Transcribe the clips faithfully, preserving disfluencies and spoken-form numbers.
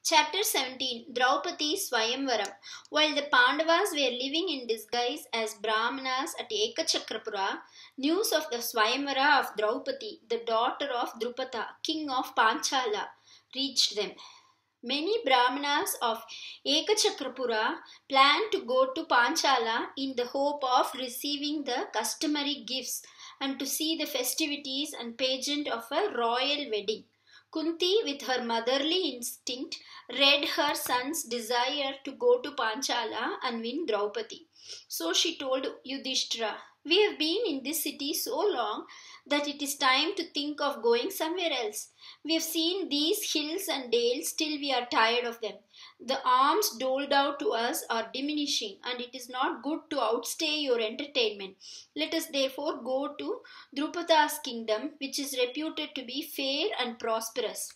Chapter seventeen Draupadi Swayamvaram. While the Pandavas were living in disguise as Brahmanas at Ekachakrapura, news of the Swayamvara of Draupadi, the daughter of Drupada, king of Panchala, reached them. Many Brahmanas of Ekachakrapura planned to go to Panchala in the hope of receiving the customary gifts and to see the festivities and pageant of a royal wedding. Kunti, with her motherly instinct, read her son's desire to go to Panchala and win Draupadi. So she told Yudhishthira, "We have been in this city so long that it is time to think of going somewhere else. We have seen these hills and dales till we are tired of them. The alms doled out to us are diminishing, and it is not good to outstay your entertainment. Let us therefore go to Drupada's kingdom, which is reputed to be fair and prosperous."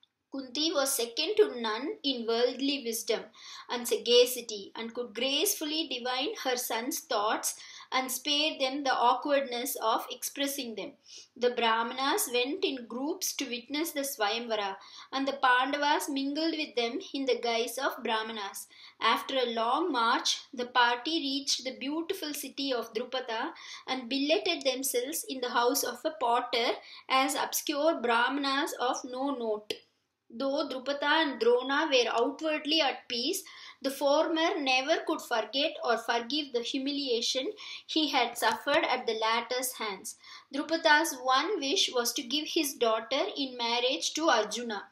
Kunti was second to none in worldly wisdom and sagacity, and could gracefully divine her son's thoughts and spare them the awkwardness of expressing them. The Brahmanas went in groups to witness the Swayamvara, and the Pandavas mingled with them in the guise of Brahmanas. After a long march, the party reached the beautiful city of Drupada and billeted themselves in the house of a potter as obscure Brahmanas of no note. Though Drupada and Drona were outwardly at peace, the former never could forget or forgive the humiliation he had suffered at the latter's hands. Drupada's one wish was to give his daughter in marriage to Arjuna.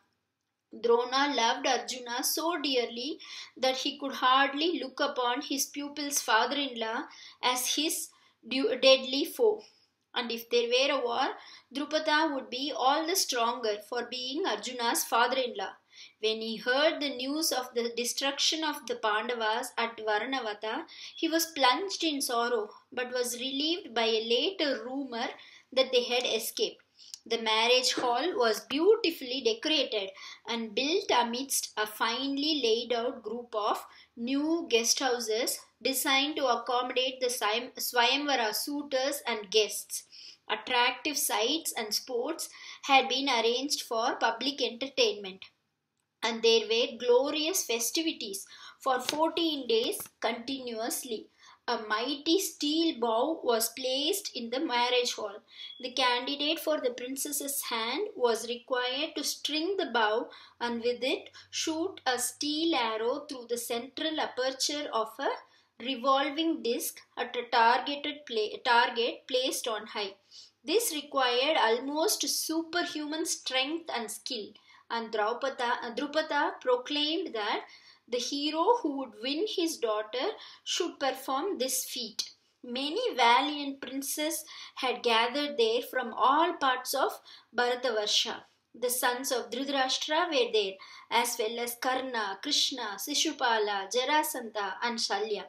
Drona loved Arjuna so dearly that he could hardly look upon his pupil's father-in-law as his deadly foe. And if there were a war, Drupada would be all the stronger for being Arjuna's father-in-law. When he heard the news of the destruction of the Pandavas at Varanavata, he was plunged in sorrow, but was relieved by a later rumor that they had escaped. The marriage hall was beautifully decorated and built amidst a finely laid out group of new guest houses designed to accommodate the Swayamvara suitors and guests. Attractive sights and sports had been arranged for public entertainment, and there were glorious festivities for fourteen days continuously. A mighty steel bow was placed in the marriage hall. The candidate for the princess's hand was required to string the bow and with it shoot a steel arrow through the central aperture of a revolving disc at a targeted pla- target placed on high. This required almost superhuman strength and skill, and Draupada, Drupada proclaimed that the hero who would win his daughter should perform this feat. Many valiant princes had gathered there from all parts of Bharatavarsha. The sons of Dhritarashtra were there, as well as Karna, Krishna, Sishupala, Jarasandha and Shalya.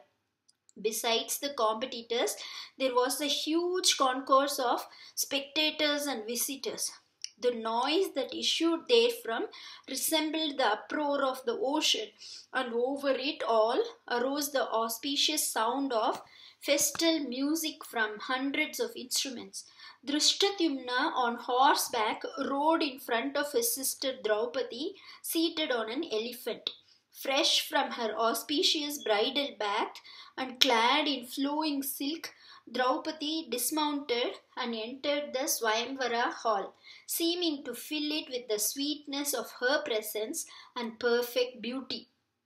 Besides the competitors, there was a huge concourse of spectators and visitors. The noise that issued therefrom resembled the uproar of the ocean, and over it all arose the auspicious sound of festal music from hundreds of instruments. Drishtadyumna on horseback rode in front of his sister Draupadi, seated on an elephant. Fresh from her auspicious bridal bath and clad in flowing silk, Draupadi dismounted and entered the Swayamvara hall, seeming to fill it with the sweetness of her presence and perfect beauty.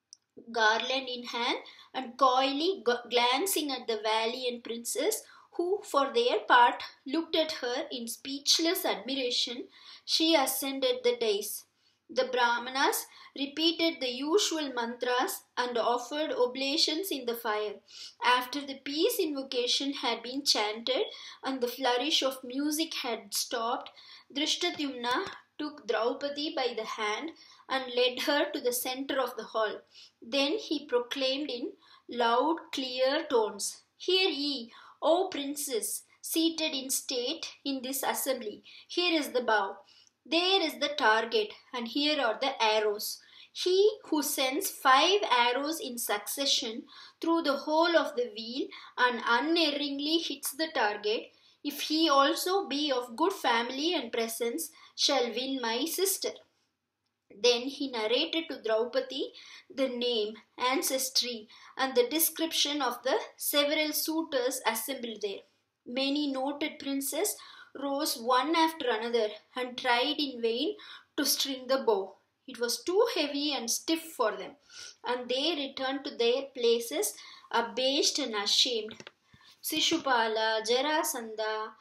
Garland in hand and coyly glancing at the valiant princes, who for their part looked at her in speechless admiration, she ascended the dais. The Brahmanas repeated the usual mantras and offered oblations in the fire. After the peace invocation had been chanted and the flourish of music had stopped, Drishtadyumna took Draupadi by the hand and led her to the center of the hall. Then he proclaimed in loud, clear tones, "Hear ye, O princes, seated in state in this assembly. Here is the bow. There is the target, and here are the arrows. He who sends five arrows in succession through the hole of the wheel and unerringly hits the target, if he also be of good family and presence, shall win my sister." Then he narrated to Draupadi the name, ancestry, and the description of the several suitors assembled there. Many noted princes rose one after another and tried in vain to string the bow. It was too heavy and stiff for them, and they returned to their places abashed and ashamed. Sishupala, Jarasandha,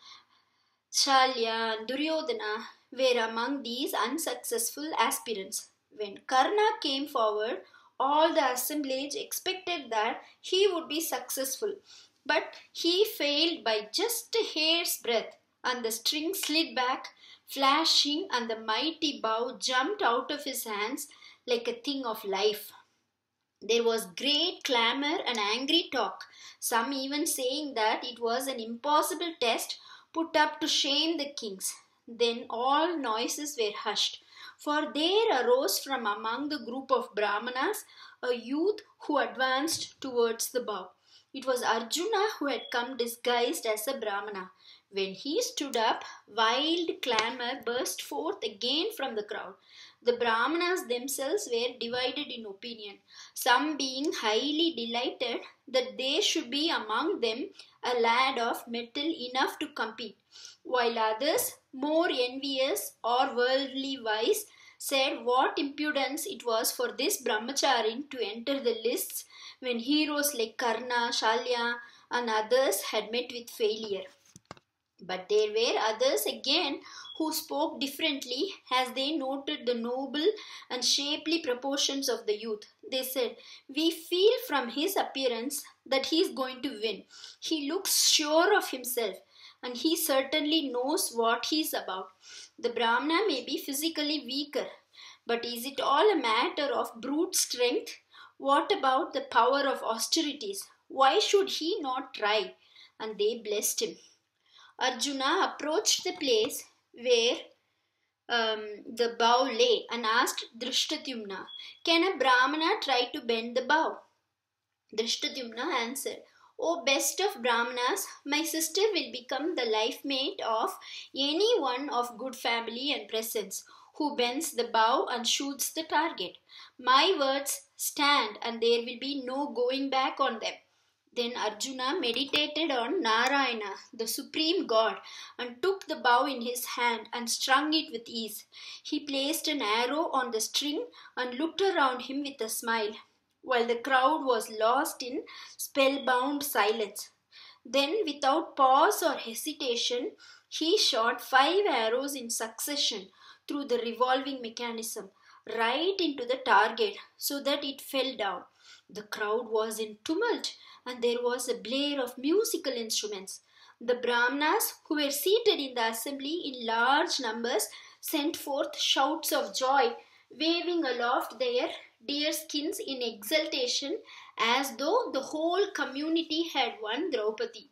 Shalya, and Duryodhana were among these unsuccessful aspirants. When Karna came forward, all the assemblage expected that he would be successful, but he failed by just a hair's breadth, and the string slid back, flashing, and the mighty bow jumped out of his hands like a thing of life. There was great clamour and angry talk, some even saying that it was an impossible test put up to shame the kings. Then all noises were hushed, for there arose from among the group of Brahmanas a youth who advanced towards the bow. It was Arjuna who had come disguised as a Brahmana. When he stood up, wild clamour burst forth again from the crowd. The Brahmanas themselves were divided in opinion, some being highly delighted that there should be among them a lad of mettle enough to compete, while others, more envious or worldly wise, said what impudence it was for this brahmacharin to enter the lists when heroes like Karna, Shalya, and others had met with failure. But there were others again who spoke differently as they noted the noble and shapely proportions of the youth. They said, "We feel from his appearance that he is going to win. He looks sure of himself, and he certainly knows what he is about. The Brahmana may be physically weaker, but is it all a matter of brute strength? What about the power of austerities? Why should he not try?" And they blessed him. Arjuna approached the place where um, the bow lay and asked Drishtadyumna, "Can a Brahmana try to bend the bow?" Drishtadyumna answered, "O best of Brahmanas, my sister will become the life mate of any one of good family and presence who bends the bow and shoots the target. My words stand, and there will be no going back on them." Then Arjuna meditated on Narayana, the supreme god, and took the bow in his hand and strung it with ease. He placed an arrow on the string and looked around him with a smile, while the crowd was lost in spellbound silence. Then, without pause or hesitation, he shot five arrows in succession through the revolving mechanism, right into the target, so that it fell down. The crowd was in tumult, and there was a blare of musical instruments. The Brahmanas, who were seated in the assembly in large numbers, sent forth shouts of joy, waving aloft their deer skins in exultation, as though the whole community had won Draupadi.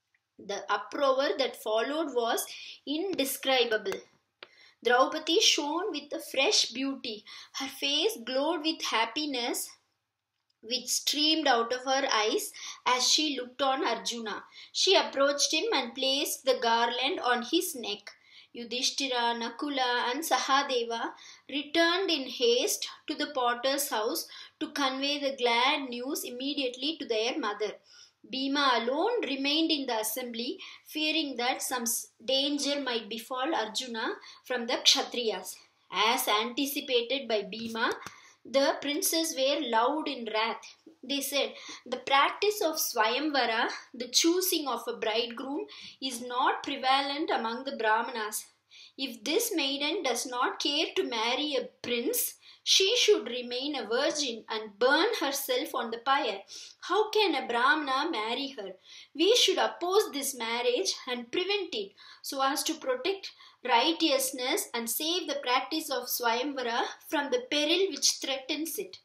The uproar that followed was indescribable. Draupadi shone with a fresh beauty. Her face glowed with happiness, which streamed out of her eyes as she looked on Arjuna. She approached him and placed the garland on his neck. Yudhishthira, Nakula, and Sahadeva returned in haste to the potter's house to convey the glad news immediately to their mother. Bhima alone remained in the assembly, fearing that some danger might befall Arjuna from the Kshatriyas. As anticipated by Bhima, the princes were loud in wrath. They said, "The practice of Swayamvara, the choosing of a bridegroom, is not prevalent among the Brahmanas. If this maiden does not care to marry a prince, she should remain a virgin and burn herself on the pyre. How can a Brahmana marry her? We should oppose this marriage and prevent it, so as to protect righteousness and save the practice of Swayamvara from the peril which threatens it."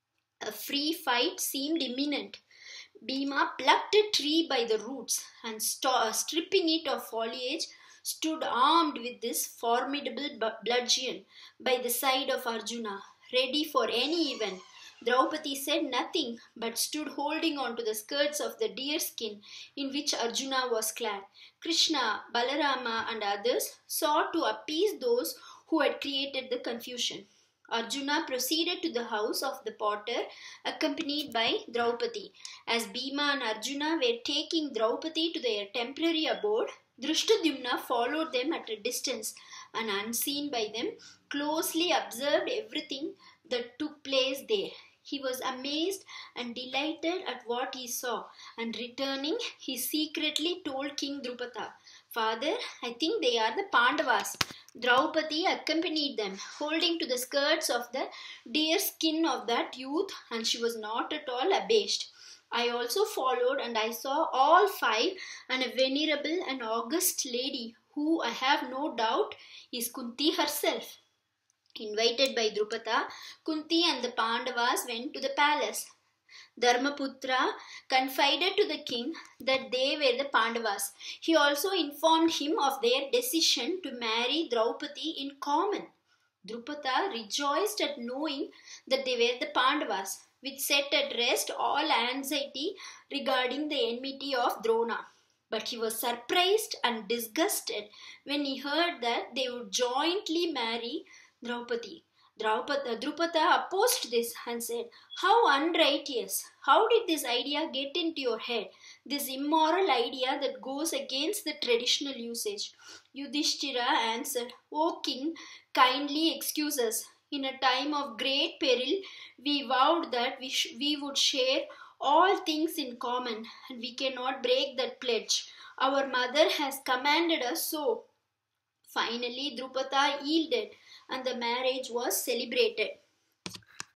A free fight seemed imminent. Bhima plucked a tree by the roots and, st- stripping it of foliage, stood armed with this formidable bludgeon by the side of Arjuna, ready for any event. Draupadi said nothing, but stood holding on to the skirts of the deer skin in which Arjuna was clad. Krishna, Balarama, and others sought to appease those who had created the confusion. Arjuna proceeded to the house of the potter accompanied by Draupadi. As Bhima and Arjuna were taking Draupadi to their temporary abode, Drishtadyumna followed them at a distance and, unseen by them, closely observed everything that took place there. He was amazed and delighted at what he saw, and returning, he secretly told King Drupada, "Father, I think they are the Pandavas." Draupadi accompanied them, holding to the skirts of the deer skin of that youth, and she was not at all abashed. I also followed, and I saw all five, and a venerable and august lady, who I have no doubt is Kunti herself. Invited by Drupada, Kunti and the Pandavas went to the palace. Dharmaputra confided to the king that they were the Pandavas. He also informed him of their decision to marry Draupadi in common. Drupada rejoiced at knowing that they were the Pandavas, which set at rest all anxiety regarding the enmity of Drona. But he was surprised and disgusted when he heard that they would jointly marry Draupadi. Draupadi, Drupada opposed this and said, "How unrighteous! How did this idea get into your head? This immoral idea that goes against the traditional usage." Yudhishthira answered, "O king, kindly excuse us. In a time of great peril, we vowed that we, sh- we would share all things in common, and we cannot break that pledge. Our mother has commanded us so." Finally, Drupada yielded, and the marriage was celebrated.